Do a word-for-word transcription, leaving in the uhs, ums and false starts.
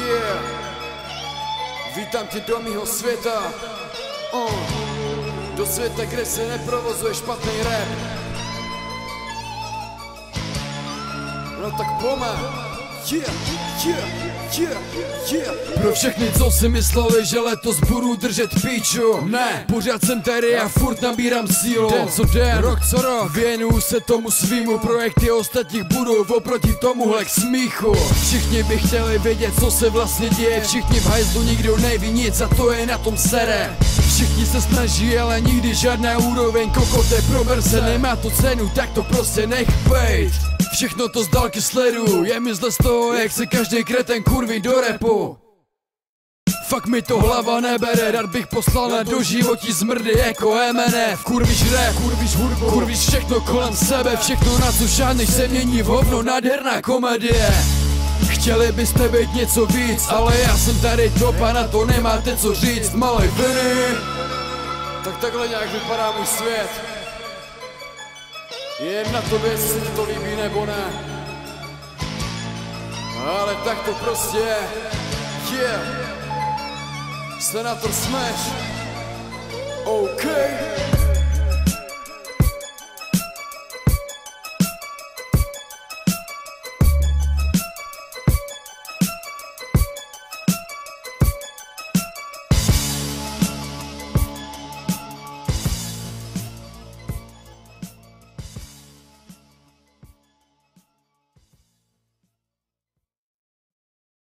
Yeah, vítám tě do mýho světa, uh. do světa, kde se neprovozuje špatný rap. No tak pojďme. Yeah, yeah, yeah, yeah. Pro všechny, co si mysleli, že letos budu držet píču, ne, pořád jsem tady a furt nabírám sílu. Den co den, rok co rok, věnuju se tomu svýmu, projekty ostatních budou oproti tomuhle k smíchu. Všichni by chtěli vědět, co se vlastně děje, všichni v hajzlu, nikdo neví nic a to je na tom sere. Všichni se snaží, ale nikdy žádná úroveň, kokote prober se, nemá to cenu, tak to prostě nech bejt. Všechno to z dálky sleduju, je mi zle z toho, jak se každý kreten kurví do repu. Fakt mi to hlava nebere, rád bych poslal na doživotí zmrdy jako M N F. Kurvíš rap, kurvíš hudbu, kurvíš všechno kolem sebe, všechno na co žádnej se mění v hovno, nádherná komedie. Chtěli byste být něco víc, ale já jsem tady top a na to nemáte co říct, malej Vinny. Tak takhle nějak vypadá můj svět. Je jen na tobě, jestli se ti to líbí nebo ne. Ale tak to prostě je. Yeah. Se na to smeš. OK.